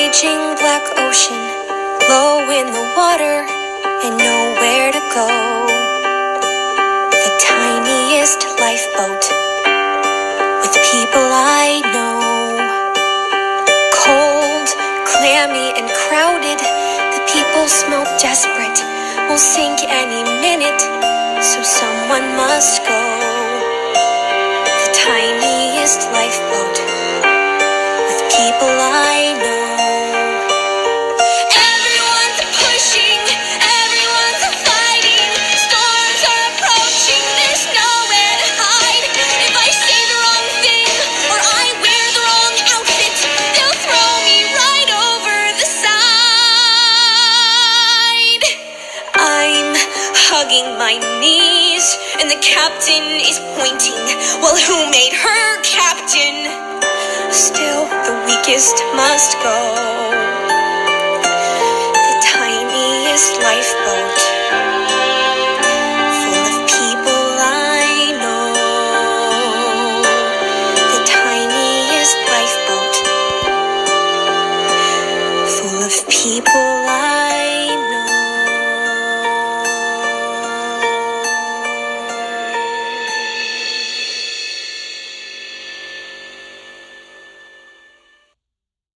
raging black ocean, low in the water and nowhere to go. The tiniest lifeboat with people I know. Cold, clammy and crowded, the people smell desperate, will sink any minute, so someone must go. The tiniest lifeboat with people I know. Everyone's pushing, everyone's fighting, storms are approaching, there's nowhere to hide. If I say the wrong thing or I wear the wrong outfit, they'll throw me right over the side. I'm hugging my knees and the captain is pointing. Well, who made her captain? Still, the weakest must go.